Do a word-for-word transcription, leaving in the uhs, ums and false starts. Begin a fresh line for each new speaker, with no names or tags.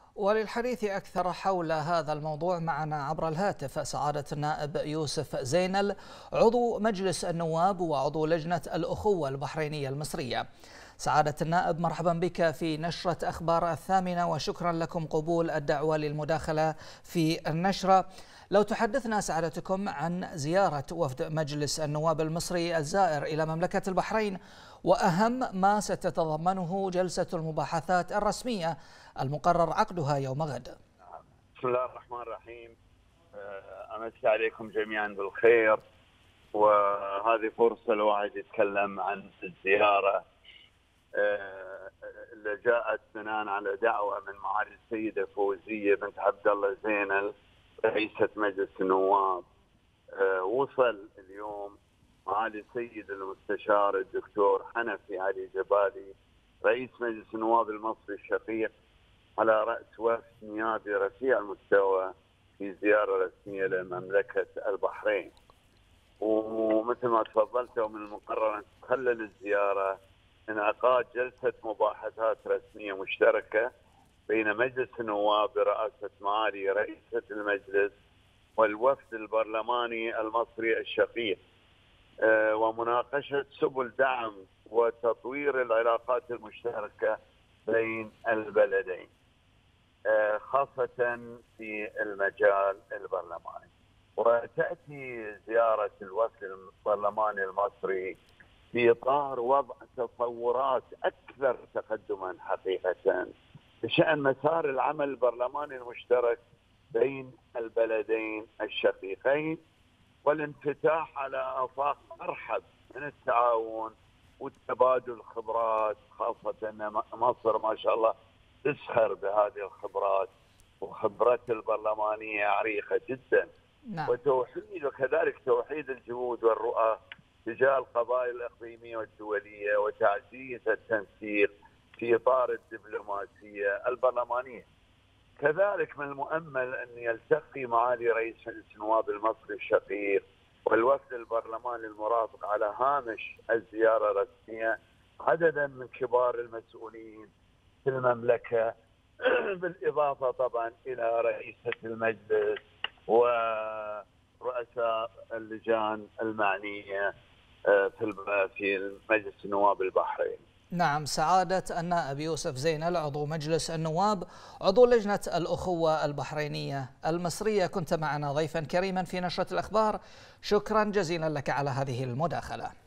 وللحديث أكثر حول هذا الموضوع معنا عبر الهاتف سعادة النائب يوسف زينل، عضو مجلس النواب وعضو لجنة الأخوة البحرينية المصرية. سعادة النائب، مرحبا بك في نشرة أخبار الثامنة، وشكرا لكم قبول الدعوة للمداخلة في النشرة. لو تحدثنا سعادتكم عن زيارة وفد مجلس النواب المصري الزائر إلى مملكة البحرين، وأهم ما ستتضمنه جلسة المباحثات الرسمية المقرر عقدها يوم غد.
بسم الله الرحمن الرحيم. أمسي عليكم جميعا بالخير، وهذه فرصة الواحد يتكلم عن الزيارة اللي جاءت بناء على دعوة من معالي السيدة فوزية بنت عبد الله زينل رئيسة مجلس النواب. وصل اليوم معالي السيد المستشار الدكتور حنفي علي جبالي رئيس مجلس النواب المصري الشقيق على رأس وفد نيابي رفيع المستوى في زيارة رسمية لمملكة البحرين. ومثل ما تفضلت، ومن المقرر أن تخلل الزيارة انعقاد جلسة مباحثات رسمية مشتركة بين مجلس النواب برئاسة معالي رئيسة المجلس والوفد البرلماني المصري الشقيق، ومناقشة سبل دعم وتطوير العلاقات المشتركة بين البلدين، خاصة في المجال البرلماني. وتأتي زيارة الوفد البرلماني المصري في إطار وضع تصورات أكثر تقدما حقيقة بشأن مسار العمل البرلماني المشترك بين البلدين الشقيقين، والانفتاح على آفاق أرحب من التعاون وتبادل الخبرات، خاصة أن مصر ما شاء الله تسخر بهذه الخبرات، وخبرتها البرلمانية عريقة جدا.
نعم.
وتوحيد وكذلك توحيد الجهود والرؤى تجاه القضايا الإقليمية والدولية، وتعزيز التنسيق في إطار الدبلوماسية البرلمانية. كذلك من المؤمل أن يلتقي معالي رئيس مجلس النواب المصري الشقيق والوفد البرلماني المرافق على هامش الزيارة الرسمية عددا من كبار المسؤولين في المملكة، بالإضافة طبعا إلى رئيسة المجلس ورؤساء اللجان المعنية في مجلس النواب البحرين.
نعم، سعادة النائب يوسف زينل، عضو مجلس النواب، عضو لجنة الأخوة البحرينية المصرية، كنت معنا ضيفا كريما في نشرة الأخبار. شكرا جزيلا لك على هذه المداخلة.